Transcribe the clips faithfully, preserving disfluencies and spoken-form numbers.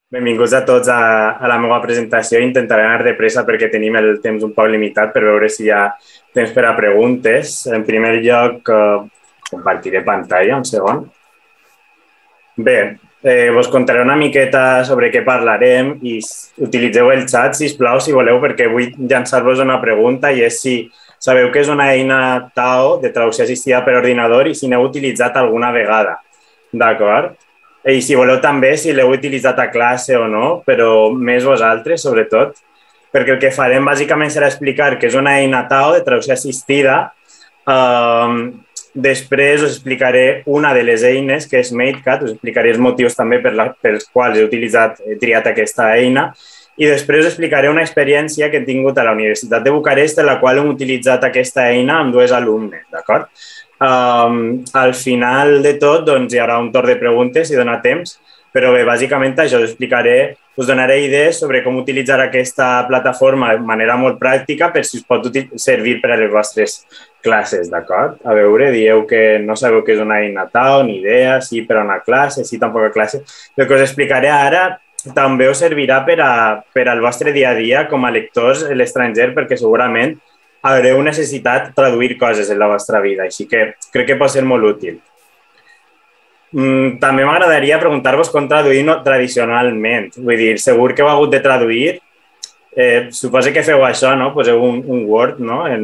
Benvinguts a tots a, a la meva presentació. Intentaré anar de pressa perquè tenim el temps un poc limitat per veure si hi ha temps per a preguntes. En primer lloc, eh, compartiré pantalla, un segon. Bé, eh, vos contaré una miqueta sobre què parlarem i utilitzeu el xat, sisplau, si voleu, perquè vull llançar-vos una pregunta i és si sabeu que és una eina T A O de traducció assistida per ordinador i si n'heu utilitzat alguna vegada, d'acord? I si voleu també, si l'heu utilitzat a classe o no, però més vosaltres, sobretot, perquè el que farem bàsicament serà explicar que és una eina T A O de traducció assistida. Uh, després us explicaré una de les eines, que és MateCat, us explicaré els motius també per la, pels quals he utilitzat, he triat aquesta eina, i després us explicaré una experiència que he tingut a la Universitat de Bucarest, en la qual hem utilitzat aquesta eina amb dues alumnes, d'acord? Um, al final de tot doncs, hi haurà un torn de preguntes si dona temps, però bé, bàsicament això us explicaré, us donaré idees sobre com utilitzar aquesta plataforma de manera molt pràctica per si us pot servir per a les vostres classes, d'acord? A veure, dieu que no sabeu què és una eina T A O, ni idea, sí per a una classe, sí tampoc a classe. El que us explicaré ara també us servirà per, a, per al vostre dia a dia com a lectors a l'estranger, perquè segurament haureu necessitat traduir coses en la vostra vida, així que crec que pot ser molt útil. Mm, també m'agradaria preguntar-vos com traduir no, tradicionalment. Vull dir, segur que heu hagut de traduir. Eh, suposo que feu això, no? Poseu un, un Word, no? En,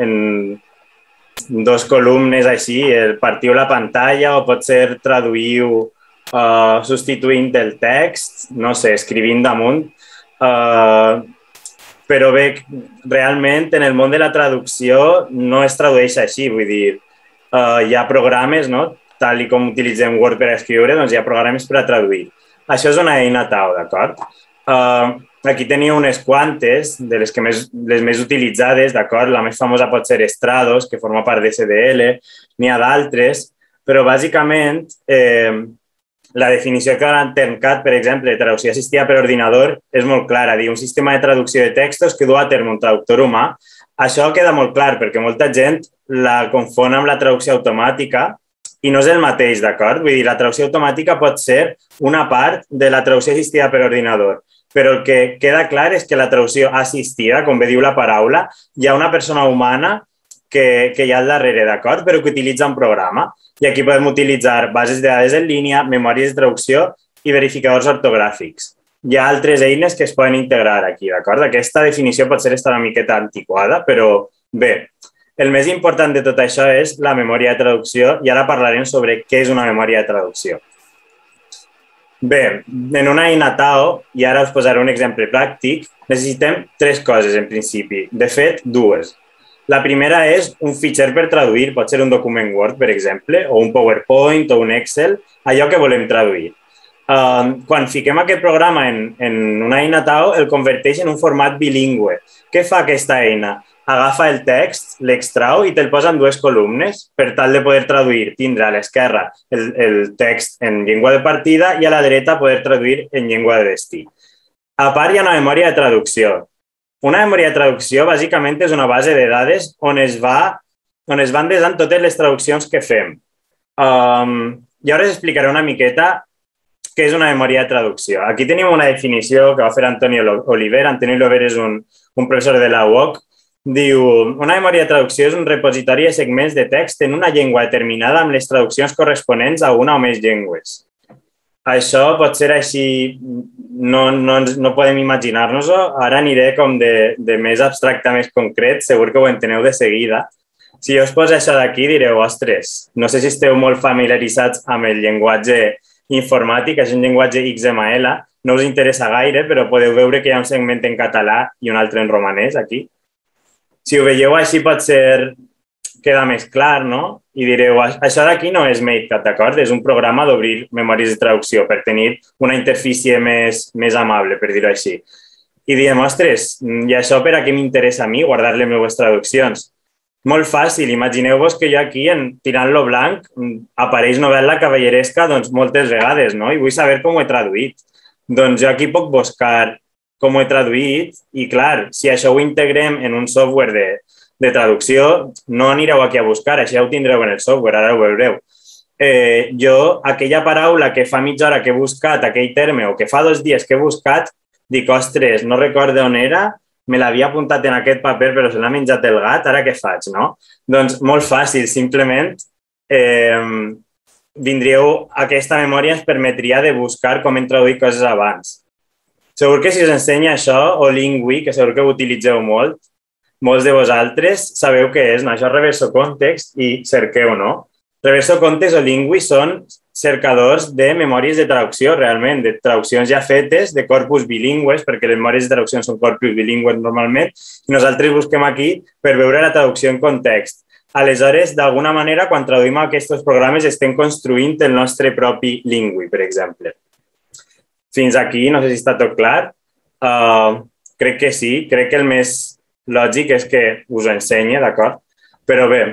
en dos columnes així, partiu la pantalla o potser traduïu uh, substituint el text, no sé, escrivint damunt. Uh, Però bé, realment en el món de la traducció no es tradueix així, vull dir, uh, hi ha programes, no? Tal i com utilitzem Word per escriure, doncs hi ha programes per a traduir. Això és una eina T A O, d'acord? Uh, aquí teniu unes quantes de les, que més, les més utilitzades, d'acord? La més famosa pot ser Strados, que forma part de C D L, n'hi ha d'altres, però bàsicament eh, la definició que dona TermCat, per exemple, de traducció assistida per ordinador, és molt clara. Diu un sistema de traducció de textos que du a terme un traductor humà. Això queda molt clar perquè molta gent la confon amb la traducció automàtica i no és el mateix, d'acord? Vull dir, la traducció automàtica pot ser una part de la traducció assistida per ordinador, però el que queda clar és que la traducció assistida, com bé diu la paraula, hi ha una persona humana que, que hi ha al darrere, d'acord? Però que utilitza un programa. I aquí podem utilitzar bases de dades en línia, memòries de traducció i verificadors ortogràfics. Hi ha altres eines que es poden integrar aquí, d'acord? Aquesta definició potser està una miqueta antiquada, però bé, el més important de tot això és la memòria de traducció i ara parlarem sobre què és una memòria de traducció. Bé, en una eina T A O, i ara us posaré un exemple pràctic, necessitem tres coses en principi, de fet, dues. La primera és un fitxer per traduir, pot ser un document Word, per exemple, o un PowerPoint o un Excel, allò que volem traduir. Uh, quan fiquem aquest programa en, en una eina T A O, el converteix en un format bilingüe. Què fa aquesta eina? Agafa el text, l'extrau i te'l posa en dues columnes per tal de poder traduir, tindre a l'esquerra el, el text en llengua de partida i a la dreta poder traduir en llengua de destí. A part, hi ha una memòria de traducció. Una memòria de traducció, bàsicament, és una base de dades on es, va, on es van desant totes les traduccions que fem. Um, I ara us explicaré una miqueta què és una memòria de traducció. Aquí tenim una definició que va fer Antonio Oliver. Antonio Oliver és un, un professor de la U O C. Diu, una memòria de traducció és un repositori de segments de text en una llengua determinada amb les traduccions corresponents a una o més llengües. Això pot ser així, no, no, no podem imaginar-nos-ho. Ara aniré com de, de més abstracte a més concret, segur que ho enteneu de seguida. Si jo us poso això d'aquí, direu, ostres, no sé si esteu molt familiaritzats amb el llenguatge informàtic, és un llenguatge X M L, no us interessa gaire, però podeu veure que hi ha un segment en català i un altre en romanès, aquí. Si ho veieu així pot ser, queda més clar, no? I direu, això d'aquí no és MateCat, d'acord? És un programa d'obrir memòries de traducció per tenir una interfície més, més amable, per dir-ho així. I diem, ostres, i això per a què m'interessa a mi, guardar les meves traduccions? Molt fàcil, imagineu-vos que jo aquí, en, tirant-lo blanc, apareix novel·la cavalleresca doncs, moltes vegades, no? I vull saber com ho he traduït. Doncs jo aquí puc buscar com ho he traduït i, clar, si això ho integrem en un software de, de traducció, no anireu aquí a buscar, això ja ho tindreu en el software, ara ho veureu. eh, jo aquella paraula que fa mitja hora que he buscat, aquell terme, o que fa dos dies que he buscat, dic, ostres, no recordo on era, me l'havia apuntat en aquest paper, però se l'ha menjat el gat, ara què faig, no? Doncs molt fàcil, simplement eh, vindríeu, aquesta memòria ens permetria de buscar com hem traduït coses abans. Segur que si us ensenya això, o Lingui, que segur que ho utilitzeu molt, molts de vosaltres sabeu què és, no? Això és reverso context i cerqueu, no? Reverso context o Lingui són cercadors de memòries de traducció, realment, de traduccions ja fetes, de corpus bilingües, perquè les memòries de traducció són corpus bilingües normalment, i nosaltres busquem aquí per veure la traducció en context. Aleshores, d'alguna manera, quan traduïm aquests programes, estem construint el nostre propi Lingui, per exemple. Fins aquí, no sé si està tot clar. Uh, crec que sí, crec que el més lògic és que us ho ensenyi, d'acord? Però bé,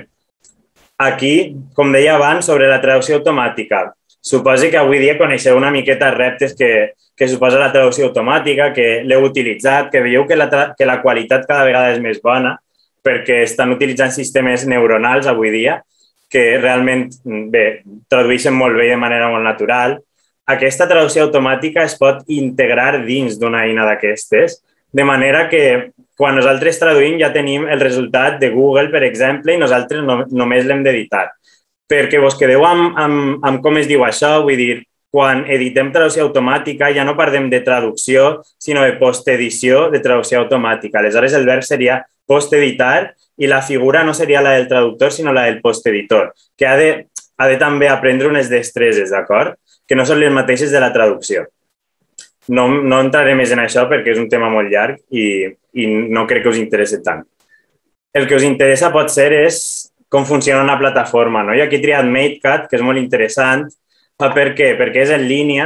aquí, com deia abans, sobre la traducció automàtica. Suposo que avui dia coneixeu una miqueta els reptes que, que suposa la traducció automàtica, que l'heu utilitzat, que veieu que la, que la qualitat cada vegada és més bona, perquè estan utilitzant sistemes neuronals avui dia, que realment, bé, tradueixen molt bé de manera molt natural. Aquesta traducció automàtica es pot integrar dins d'una eina d'aquestes, de manera que quan nosaltres traduïm ja tenim el resultat de Google, per exemple, i nosaltres no, només l'hem d'editar. Perquè vos quedeu amb, amb, amb com es diu això, vull dir, quan editem traducció automàtica ja no parlem de traducció, sinó de postedició de traducció automàtica. Aleshores, el verb seria posteditar i la figura no seria la del traductor, sinó la del posteditor, que ha de, ha de també aprendre unes destreses, d'acord? Que no són les mateixes de la traducció. No, no entraré més en això perquè és un tema molt llarg i, i no crec que us interessi tant. El que us interessa pot ser és com funciona una plataforma, no? Jo aquí he triat MateCat, que és molt interessant. Per què? Perquè és en línia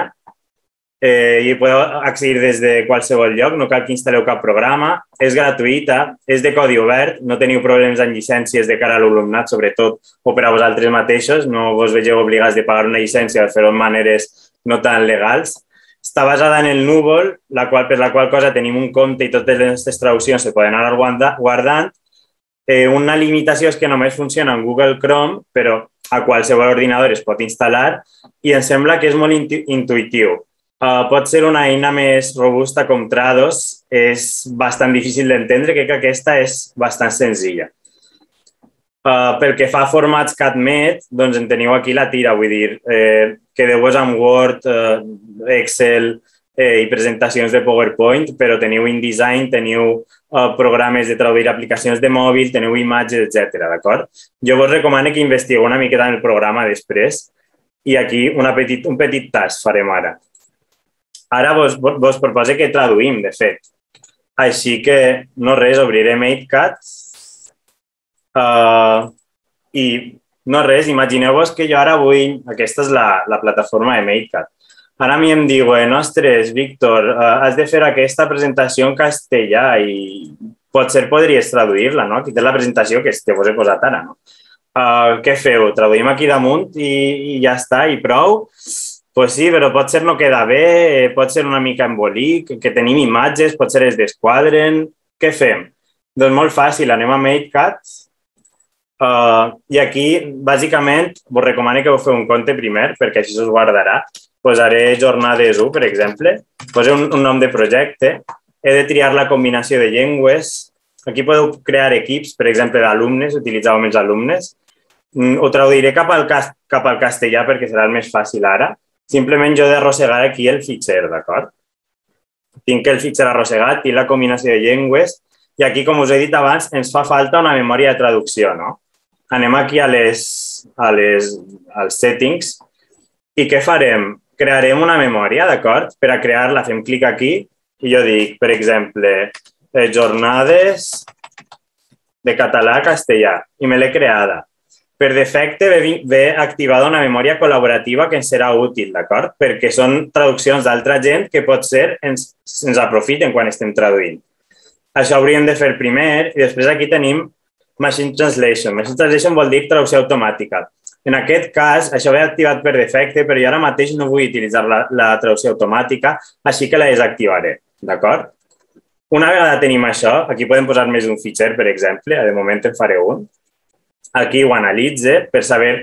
eh, i podeu accedir des de qualsevol lloc, no cal que instal·leu cap programa. És gratuïta, és de codi obert, no teniu problemes amb llicències de cara a l'alumnat, sobretot, o per a vosaltres mateixos. No vos vegeu obligats de pagar una llicència o fer-ho en maneres no tan legals. Està basada en el núvol, la qual, per la qual cosa tenim un compte i totes les nostres traduccions se poden anar guardant. Eh, una limitació és que només funciona en Google Chrome, però a qualsevol ordinador es pot instal·lar i em sembla que és molt intuïtiu. Uh, pot ser una eina més robusta com Trados, és bastant difícil d'entendre, crec que aquesta és bastant senzilla. Uh, pel que fa a formats CatMed, doncs en teniu aquí la tira, vull dir, eh, quedeu-vos amb Word, eh, Excel eh, i presentacions de PowerPoint, però teniu InDesign, teniu eh, programes de traduir aplicacions de mòbil, teniu imatges, etcètera, d'acord? Jo vos recomano que investigueu una miqueta en el programa després i aquí una petit, un petit tast farem ara. Ara vos, vos proposo que traduïm, de fet. Així que, no res, obriré MateCat. Uh, I no res, imagineu-vos que jo ara vull... Aquesta és la, la plataforma de MateCat. Ara a mi em diuen, ostres, Víctor, uh, has de fer aquesta presentació en castellà i potser podries traduir-la, no? Aquí té la presentació que te vos he posat ara, no? Uh, què feu? Traduïm aquí damunt i, i ja està, i prou? Pues sí, però potser no queda bé, pot ser una mica embolic, que tenim imatges, potser es desquadren... Què fem? Doncs molt fàcil, anem a MateCat. Uh, I aquí, bàsicament, vos recomano que vos feu un compte primer, perquè així us guardarà. Posaré jornades u, per exemple. Poseu un, un nom de projecte. He de triar la combinació de llengües. Aquí podeu crear equips, per exemple, d'alumnes, utilitzeu amb els alumnes. Mm, ho traduiré cap al, cap al castellà perquè serà el més fàcil ara. Simplement jo he d'arrossegar aquí el fitxer, d'acord? Tinc el fitxer arrossegat, tinc la combinació de llengües i aquí, com us he dit abans, ens fa falta una memòria de traducció, no? Anem aquí a les, a les, als settings i què farem? Crearem una memòria, d'acord? Per a crear-la fem clic aquí i jo dic, per exemple, eh, jornades de català a castellà i me l'he creada. Per defecte ve, ve activada una memòria col·laborativa que ens serà útil, d'acord? Perquè són traduccions d'altra gent que potser ens, ens aprofiten quan estem traduint. Això hauríem de fer primer i després aquí tenim Machine Translation. Machine Translation vol dir traducció automàtica. En aquest cas, això ve activat per defecte, però jo ara mateix no vull utilitzar la, la traducció automàtica, així que la desactivaré, d'acord? Una vegada tenim això, aquí podem posar més d'un fitxer, per exemple, de moment en faré un. Aquí ho analitze per saber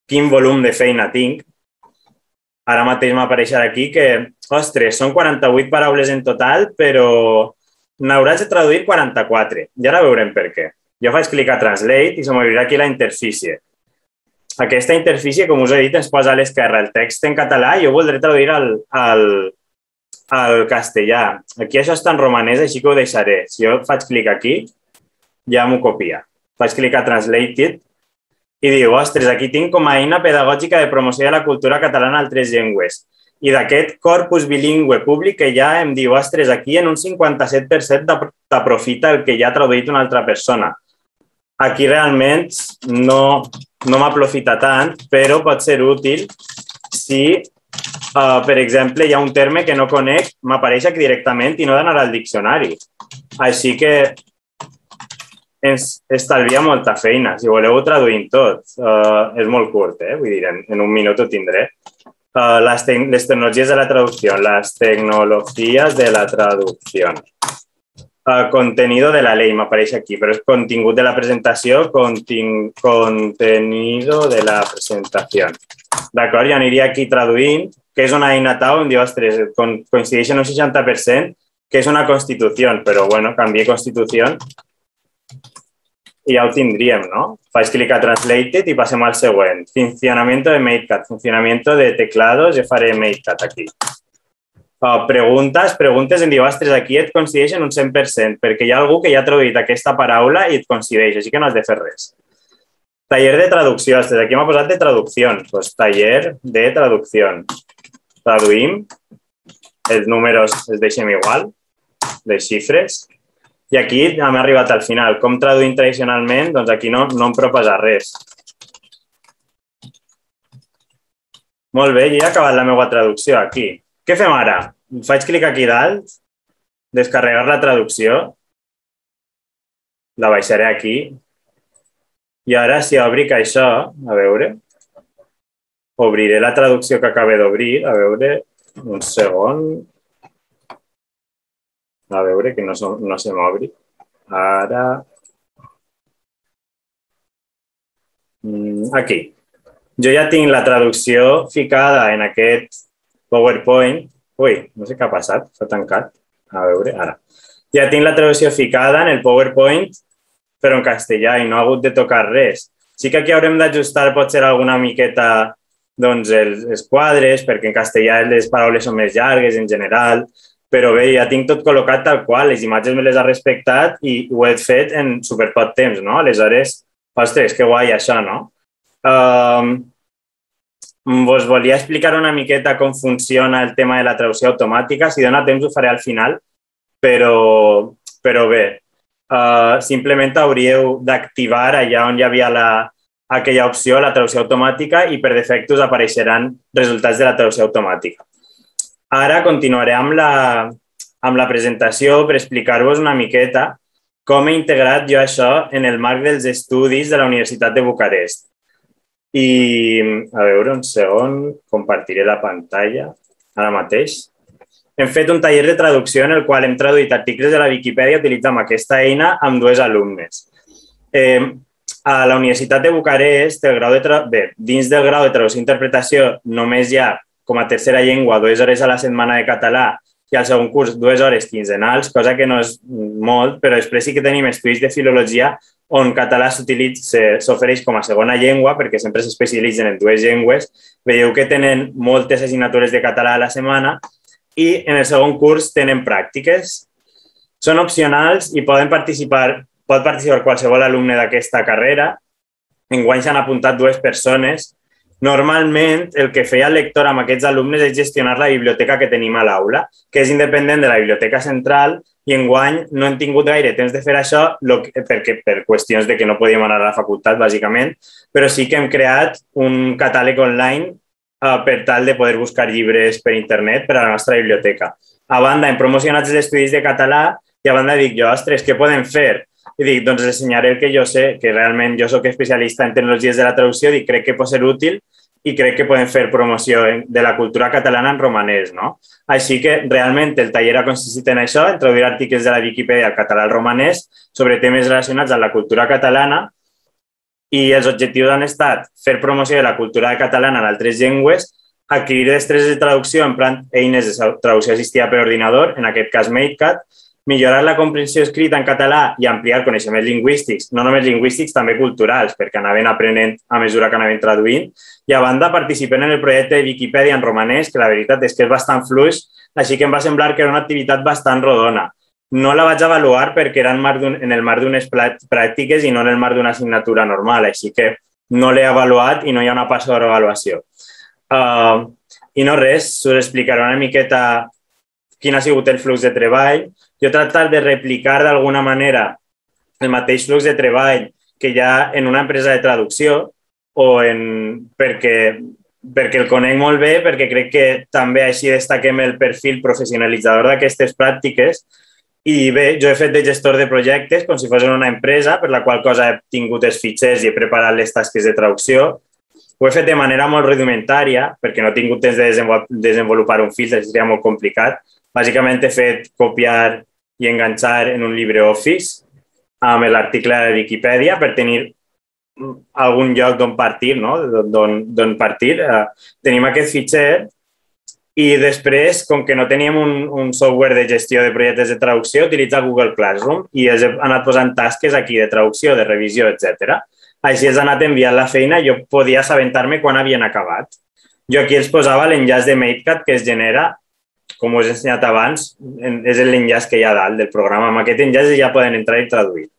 quin volum de feina tinc. Ara mateix m'apareixerà aquí que, ostres, són quaranta-vuit paraules en total, però n'hauràs de traduir quaranta-quatre. I ara veurem per què. Jo faig clic a Translate i se m'obrirà aquí la interfície. Aquesta interfície, com us he dit, ens posa a l'esquerra el text en català i jo voldré traduir al, al, al castellà. Aquí això està en romanès, així que ho deixaré. Si jo faig clic aquí, ja m'ho copia. Faig clic a Translated i diu, ostres, aquí tinc com a eina pedagògica de promoció de la cultura catalana en altres llengües. I d'aquest corpus bilingüe públic que ja em diu, ostres, aquí en un cinquanta-set per cent t'aprofita el que ja ha traduït una altra persona. Aquí realment no, no m'aprofita tant, però pot ser útil si, uh, per exemple, hi ha un terme que no conec, m'apareix aquí directament i no d'anar al diccionari. Així que ens estalvia molta feina. Si voleu ho traduïm tot. Uh, és molt curt, eh? Vull dir, en, en un minut ho tindré. Uh, les, te les tecnologies de la traducció. Les tecnologies de la traducció. Uh, contenido de la ley, m'apareix aquí, però és contingut de la presentació, contin contenido de la presentació. D'acord, jo aniria aquí traduint, que és una eina tal, em diu, ostres, coincideix en un seixanta per cent, que és una constitució, però bueno, canvié constitució i ja ho tindríem, no? Faig clic a Translated i passem al següent. Funcionamiento de MateCat, funcionamiento de teclados, jo faré MateCat aquí. Uh, preguntes, preguntes em diu, ostres, aquí et coincideix en un cent per cent, perquè hi ha algú que ja ha traduït aquesta paraula i et coincideix, així que no has de fer res. Taller de traducció, ostres, aquí m'ha posat de traducció. Pues, taller de traducció. Traduïm, els números els deixem igual, les xifres, i aquí hem arribat al final. Com traduïm tradicionalment? Doncs aquí no, no em proposa res. Molt bé, ja he acabat la meva traducció aquí. Què fem ara? Faig clic aquí dalt, descarregar la traducció, la baixaré aquí, i ara si obric això, a veure, obriré la traducció que acabé d'obrir, a veure, un segon, a veure que no, no se m'obri, ara, aquí. Jo ja tinc la traducció ficada en aquest PowerPoint. Ui, no sé què ha passat, s'ha tancat. A veure, ara. Ja tinc la traducció ficada en el PowerPoint, però en castellà i no ha hagut de tocar res. Sí que aquí haurem d'ajustar potser alguna miqueta doncs, els, els quadres, perquè en castellà les paraules són més llargues en general, però bé, ja tinc tot col·locat tal qual, les imatges me les ha respectat i ho he fet en superpoc temps, no? Aleshores, ostres, que guai això, no? Um, Vos volia explicar una miqueta com funciona el tema de la traducció automàtica. Si dona temps ho faré al final, però, però bé, uh, simplement hauríeu d'activar allà on hi havia la, aquella opció, la traducció automàtica, i per defecte us apareixeran resultats de la traducció automàtica. Ara continuaré amb la, amb la presentació per explicar-vos una miqueta com he integrat jo això en el marc dels estudis de la Universitat de Bucarest. I, a veure, un segon, compartiré la pantalla ara mateix. Hem fet un taller de traducció en el qual hem traduït articles de la Viquipèdia utilitzant aquesta eina amb dues alumnes. Eh, a la Universitat de Bucarest, el grau de tra... bé, dins del grau de traducció i interpretació, només hi ha com a tercera llengua dues hores a la setmana de català i al segon curs dues hores quinzenals, cosa que no és molt, però després sí que tenim estudis de filologia on català s'ofereix com a segona llengua, perquè sempre s'especialitzen en dues llengües. Veieu que tenen moltes assignatures de català a la setmana i en el segon curs tenen pràctiques. Són opcionals i poden participar, pot participar qualsevol alumne d'aquesta carrera. Enguany s'han apuntat dues persones. Normalment, el que feia el lector amb aquests alumnes és gestionar la biblioteca que tenim a l'aula, que és independent de la biblioteca central, i enguany no hem tingut gaire temps de fer això perquè, per qüestions de que no podíem anar a la facultat, bàsicament, però sí que hem creat un catàleg online uh, per tal de poder buscar llibres per internet per a la nostra biblioteca. A banda, hem promocionat els estudis de català i a banda dic jo, ostres, què podem fer? I dic, doncs ensenyaré el que jo sé, que realment jo soc especialista en tecnologies de la traducció i crec que pot ser útil i crec que podem fer promoció de la cultura catalana en romanès, no? Així que realment el taller ha consistit en això, en traduir articles de la Viquipèdia al català al romanès sobre temes relacionats amb la cultura catalana i els objectius han estat fer promoció de la cultura catalana en altres llengües, adquirir destreses de traducció en plan eines de traducció assistida per ordinador, en aquest cas MateCat, millorar la comprensió escrita en català i ampliar coneixements lingüístics, no només lingüístics, també culturals, perquè anaven aprenent a mesura que anaven traduint. I a banda, participem en el projecte de Viquipèdia en romanès, que la veritat és que és bastant fluix, així que em va semblar que era una activitat bastant rodona. No la vaig avaluar perquè era en el marc d'unes pràctiques i no en el marc d'una assignatura normal, així que no l'he avaluat i no hi ha una passa d'avaluació. Uh, I no res, us explicaré una miqueta quin ha sigut el flux de treball. Jo he tractat de replicar d'alguna manera el mateix flux de treball que hi ha en una empresa de traducció o en, perquè, perquè el conec molt bé, perquè crec que també així destaquem el perfil professionalitzador d'aquestes pràctiques. I bé, jo he fet de gestor de projectes com si fos una empresa, per la qual cosa he tingut els fitxers i he preparat les tasques de traducció. Ho he fet de manera molt rudimentària, perquè no he tingut temps de desenvolupar un filtre, seria molt complicat. Bàsicament he fet copiar i enganxar en un LibreOffice amb l'article de Viquipèdia per tenir algun lloc d'on partir, no? d'on partir. Tenim aquest fitxer i després, com que no teníem un, un software de gestió de projectes de traducció, utilitza Google Classroom i els he anat posant tasques aquí de traducció, de revisió, etcètera. Així els he anat enviant la feina i jo podia assabentar-me quan havien acabat. Jo aquí els posava l'enllaç de MateCat que es genera, com us he ensenyat abans, és l'enllaç que hi ha dalt del programa. Amb aquest enllaç ja poden entrar i traduir.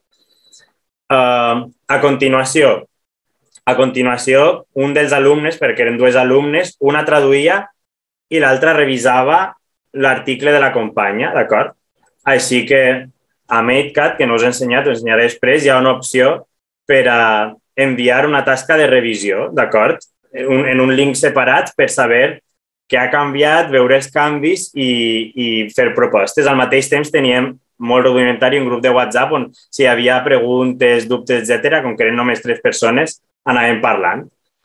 Uh, a continuació, a continuació, un dels alumnes, perquè eren dos alumnes, una traduïa i l'altra revisava l'article de la companya, d'acord? Així que a MateCat, que no us he ensenyat, us ensenyaré després, hi ha una opció per a enviar una tasca de revisió, d'acord? En un link separat per saber què ha canviat, veure els canvis i, i fer propostes. Al mateix temps teníem molt rudimentari un grup de WhatsApp on si hi havia preguntes, dubtes, etcètera, com que eren només tres persones, anàvem parlant.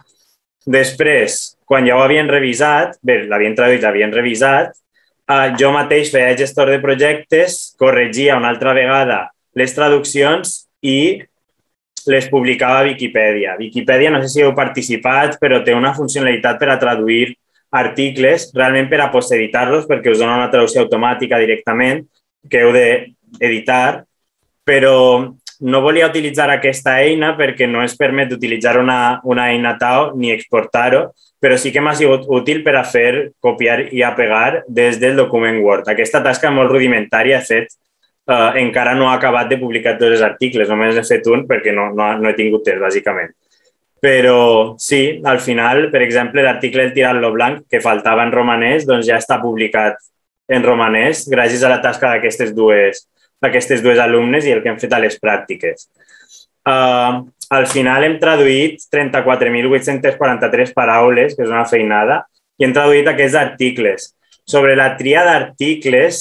Després, quan ja ho havien revisat, bé, l'havien traduït, l'havien revisat, eh, jo mateix feia gestor de projectes, corregia una altra vegada les traduccions i les publicava a Viquipèdia. Viquipèdia, no sé si heu participat, però té una funcionalitat per a traduir articles, realment per a posteritar-los, perquè us dona una traducció automàtica directament, que heu d'editar, però no volia utilitzar aquesta eina perquè no es permet utilitzar una, una eina T A O ni exportar-ho, però sí que m'ha sigut útil per a fer copiar i a pegar des del document Word. Aquesta tasca molt rudimentària he fet, eh, encara no he acabat de publicar tots els articles, només he fet un perquè no, no, no he tingut temps, bàsicament. Però sí, al final, per exemple, l'article del Tirant-lo Blanc, que faltava en romanès, doncs ja està publicat en romanès gràcies a la tasca d'aquestes dues, d'aquestes dues alumnes i el que hem fet a les pràctiques. Uh, al final hem traduït trenta-quatre mil vuit-centes quaranta-tres paraules, que és una feinada, i hem traduït aquests articles. Sobre la tria d'articles,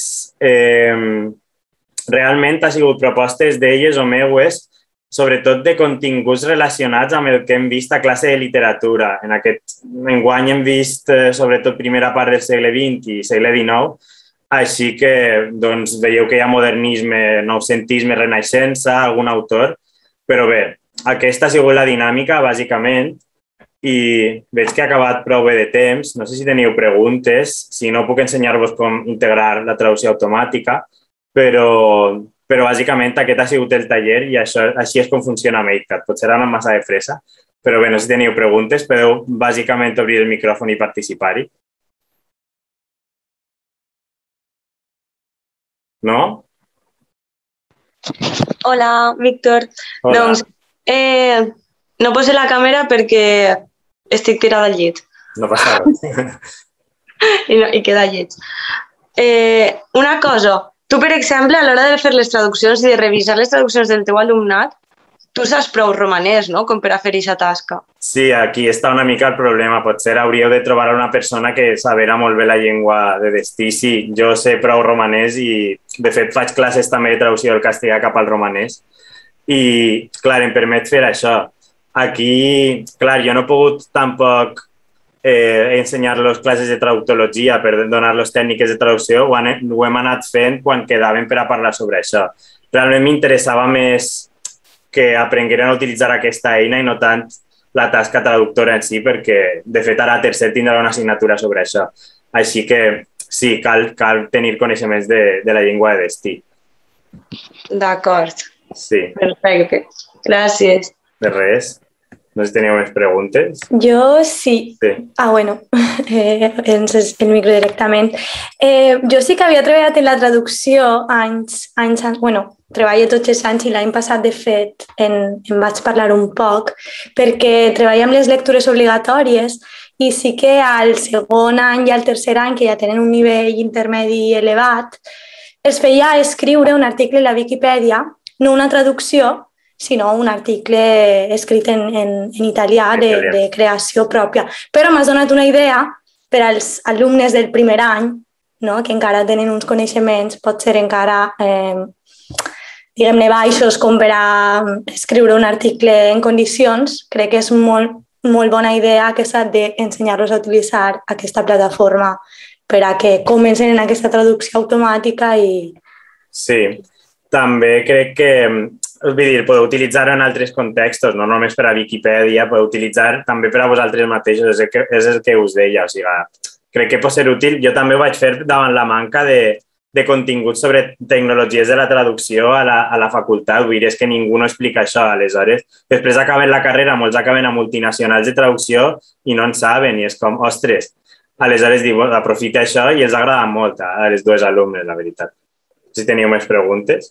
eh, realment ha sigut propostes d'elles o meues, sobretot de continguts relacionats amb el que hem vist a classe de literatura. En aquest enguany hem vist eh, sobretot primera part del segle vint i segle dinou, així que doncs, veieu que hi ha modernisme, noucentisme, renaixença, algun autor, però bé, aquesta ha sigut la dinàmica, bàsicament, i veig que ha acabat prou bé de temps. No sé si teniu preguntes, si no puc ensenyar-vos com integrar la traducció automàtica, però... Però bàsicament aquest ha sigut el taller i això, així és com funciona MateCat. Potser ara una massa de fresa, però bé, no sé si teniu preguntes, podeu bàsicament obrir el micròfon i participar-hi. No? Hola, Víctor. Hola. Doncs eh, no poso la càmera perquè estic tirada al llit. No passa res. I, no, i queda lleig. Eh, una cosa... Tu, per exemple, a l'hora de fer les traduccions i de revisar les traduccions del teu alumnat, tu saps prou romanès, no?, com per a fer aquesta tasca. Sí, aquí està una mica el problema. Potser hauríeu de trobar una persona que sabera molt bé la llengua de destí. Sí, jo sé prou romanès i, de fet, faig classes també de traducció del castellà cap al romanès. I, clar, em permet fer això. Aquí, clar, jo no he pogut tampoc... Eh, ensenyar-los classes de traductologia per donar-los tècniques de traducció, ho, han, ho hem anat fent quan quedaven per a parlar sobre això. Realment m'interessava més que aprengueren a utilitzar aquesta eina i no tant la tasca traductora en si, perquè, de fet, ara a tercer tindrà una assignatura sobre això. Així que, sí, cal, cal tenir coneixements de, de la llengua de destí. D'acord. Sí. Perfecte. Gràcies. De res. No sé si teniu més preguntes. Jo sí. Sí. Ah, bueno, eh, el micro directament. Eh, jo sí que havia treballat en la traducció anys, anys, anys bueno, treballo tots els anys i l'any passat, de fet, en, en vaig parlar un poc, perquè treballo amb les lectures obligatòries i sí que al segon any i al tercer any, que ja tenen un nivell intermedi elevat, es feia escriure un article a la Viquipèdia, no una traducció, sinó un article escrit en, en, en italià de, de creació pròpia. Però m'has donat una idea per als alumnes del primer any, no? Que encara tenen uns coneixements, pot ser encara, eh, diguem-ne, baixos com per a escriure un article en condicions. Crec que és molt, molt bona idea aquesta d'ensenyar-los a utilitzar aquesta plataforma per a que comencen en aquesta traducció automàtica i... Sí, també crec que... Vull dir, podeu utilitzar-ho en altres contextos, no només per a Viquipèdia, podeu utilitzar també per a vosaltres mateixos, és el que, és el que us deia. O sigui, crec que pot ser útil. Jo també ho vaig fer davant la manca de, de contingut sobre tecnologies de la traducció a la, a la facultat. Vull dir, és que ningú no explica això, aleshores. Després acaben la carrera, molts acaben a multinacionals de traducció i no en saben, i és com, ostres. Aleshores, diu, aprofita això i els agrada molt a les dues alumnes, la veritat. Si teniu més preguntes.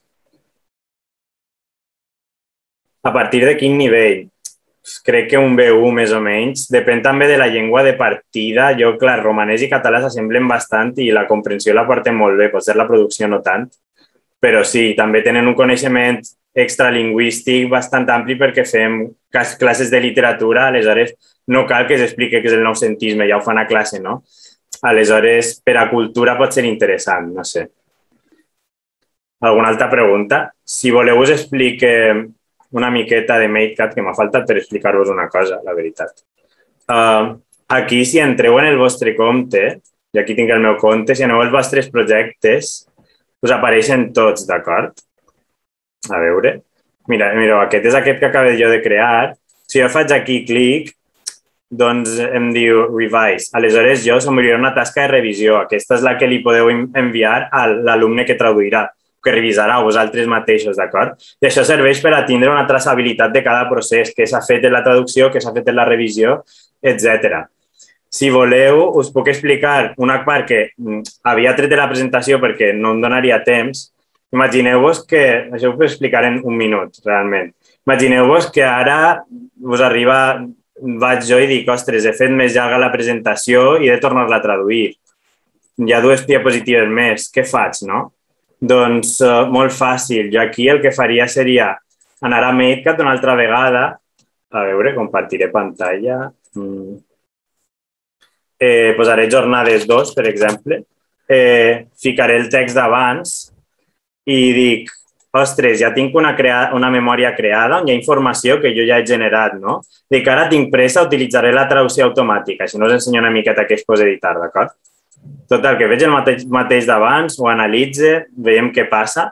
A partir de quin nivell? Crec que un B u més o menys. Depèn també de la llengua de partida. Jo, clar, romanès i català s'assemblen bastant i la comprensió la porten molt bé, potser la producció no tant. Però sí, també tenen un coneixement extralingüístic bastant ampli perquè fem classes de literatura, aleshores no cal que s'expliqui què és el noucentisme, ja ho fan a classe, no? Aleshores, per a cultura pot ser interessant, no sé. Alguna altra pregunta? Si voleu us explique una miqueta de MateCat, que m'ha faltat per explicar-vos una cosa, la veritat. Uh, aquí, si entreu en el vostre compte, i aquí tinc el meu compte, si aneu als vostres projectes, us apareixen tots, d'acord? A veure. Mira, mireu, aquest és aquest que acabo jo de crear. Si jo faig aquí clic, doncs em diu Revise. Aleshores, jo s'obrirà una tasca de revisió. Aquesta és la que li podeu enviar a l'alumne que traduirà, que revisarà vosaltres mateixos, d'acord? I això serveix per a tindre una traçabilitat de cada procés, què s'ha fet en la traducció, què s'ha fet en la revisió, etcètera. Si voleu, us puc explicar una part que havia tret de la presentació perquè no em donaria temps. Imagineu-vos que, això ho puc explicar en un minut, realment. Imagineu-vos que ara us arriba, vaig jo i dic, ostres, he fet més llarga la presentació i he de tornar-la a traduir. Hi ha dues diapositives més, què faig, no? Doncs uh, molt fàcil. Jo aquí el que faria seria anar a MateCat una altra vegada. A veure, compartiré pantalla. Mm. Eh, posaré jornades dos, per exemple. Eh, ficaré el text d'abans i dic, ostres, ja tinc una, crea una memòria creada on hi ha informació que jo ja he generat, no? Dic, ara tinc pressa, utilitzaré la traducció automàtica. Així no us ensenyo una miqueta què es posa editar, d'acord? Total, que veig el mateix, mateix d'abans, ho analitze, veiem què passa.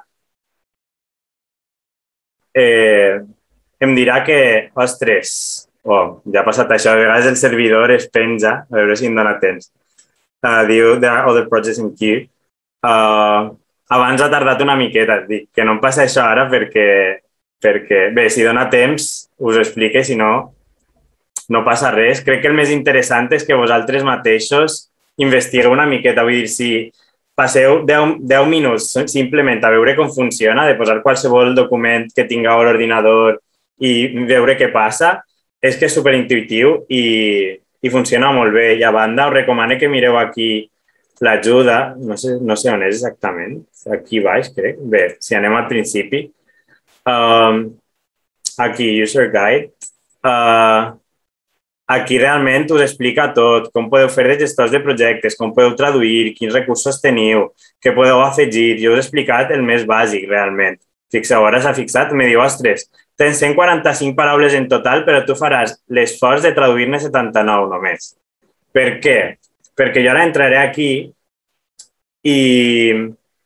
Eh, em dirà que, ostres, oh, ja ha passat això, a vegades el servidor es penja, a veure si em dona temps. Uh, diu, there are other projects in queue. Uh, abans ha tardat una miqueta, dic que no em passa això ara perquè, perquè, bé, si dona temps us ho explique, si no, no passa res. Crec que el més interessant és que vosaltres mateixos investigueu una miqueta, vull dir, si passeu deu minuts simplement a veure com funciona, de posar qualsevol document que tingueu a l'ordinador i veure què passa, és que és superintuitiu i, i funciona molt bé. I a banda, us recomano que mireu aquí l'ajuda, no sé, no sé on és exactament, aquí baix, crec. Bé, si anem al principi, um, aquí, User Guide, uh, aquí realment us explica tot, com podeu fer de gestors de projectes, com podeu traduir, quins recursos teniu, què podeu afegir. Jo us he explicat el més bàsic, realment. Fixeu, ara s'ha fixat, me diu, ostres, tens cent quaranta-cinc paraules en total, però tu faràs l'esforç de traduir-ne setanta-nou només. Per què? Perquè jo ara entraré aquí i,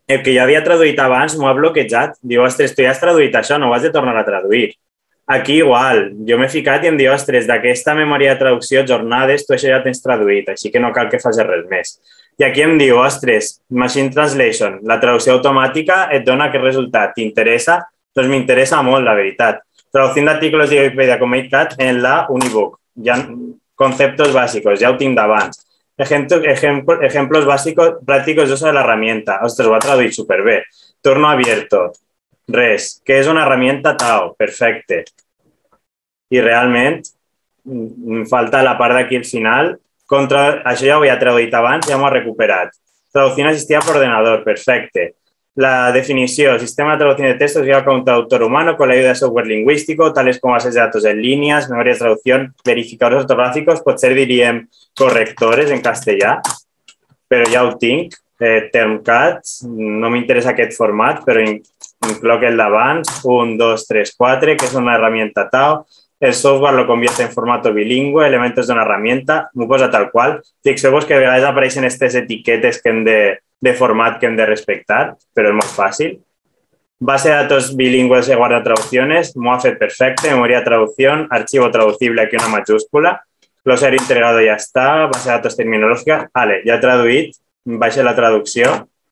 el que jo havia traduït abans m'ho ha bloquejat. Diu, ostres, tu ja has traduït això, no ho has de tornar a traduir. Aquí igual, jo m'he ficat i em diu, ostres, d'aquesta memòria de traducció, jornades, tu això ja tens traduït, així que no cal que facis res més. I aquí em diu, ostres, Machine Translation, la traducció automàtica et dona aquest resultat, t'interessa? Doncs m'interessa molt, la veritat. Traducción de artículos de Wikipedia con MateCat en la Unibook. Ya, conceptos básicos, ja ho tinc d'abans. Ejemplos, ejemplo, ejemplos básicos, prácticos de uso de la herramienta. Ostres, ho ha traduït superbé. Torno abierto. Res. Què és una herramienta Tao? Perfecte. I realment em falta la part d'aquí al final. Contra, això ja ho havia traduït abans, ja m'ho ha recuperat. Traducción asistida por ordenador. Perfecte. La definición, sistema de traducción de textos guiado con un traductor humano con la ayuda de software lingüístico, tales como bases de datos en líneas, memorias de traducción, verificadors ortogràficos, potser diríem correctores en castellà, però ja ho tinc. Eh, Termcat, no m'interessa aquest format, però incloc el d'abans, un, dos, tres, quatre, que és una herramienta Tao. El software lo convierte en formato bilingüe, elementos d'una herramienta, m'ho posa tal qual. Fixeu-vos que a vegades apareixen aquestes etiquetes que hem de de format que hem de respectar, però és molt fàcil. Base de datos bilingües de guarda traducciones, m'ho ha fet perfecte, memoria de traducción, archivo traducible, aquí una majúscula, glosario integrado ja està, base de datos terminològica, vale, ja he traduït, baixa la traducció,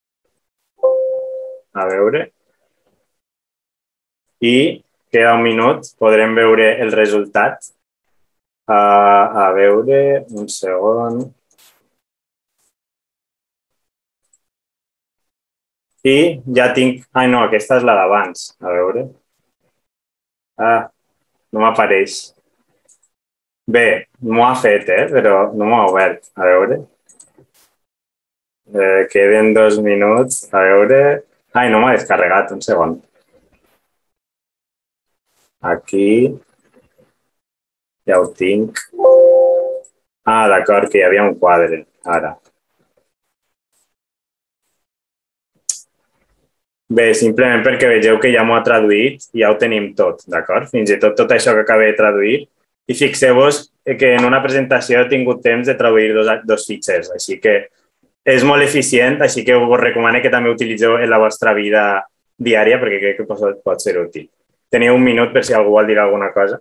a veure, i queda un minut, podrem veure el resultat, a, a veure, un segon. I ja tinc... Ai, no, aquesta és la d'abans. A veure. Ah, no m'apareix. Bé, m'ho ha fet, eh? Però no m'ho ha obert. A veure. Eh, queden dos minuts. A veure... Ai, no m'ha descarregat. Un segon. Aquí. Ja ho tinc. Ah, d'acord, que hi havia un quadre. Ara. Bé, simplement perquè vegeu que ja m'ho ha traduït i ja ho tenim tot, d'acord? Fins i tot tot això que acabé de traduir. I fixeu-vos que en una presentació he tingut temps de traduir dos, dos fitxers, així que és molt eficient, així que us recomano que també utilitzeu en la vostra vida diària perquè crec que pot, pot ser útil. Teniu un minut per si algú vol dir alguna cosa.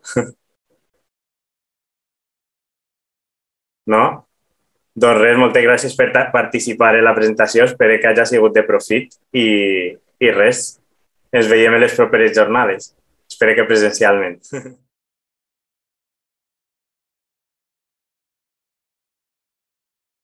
No? Doncs res, moltes gràcies per participar en la presentació. Espero que hagi sigut de profit i, i res, ens veiem en les properes jornades. Espero que presencialment.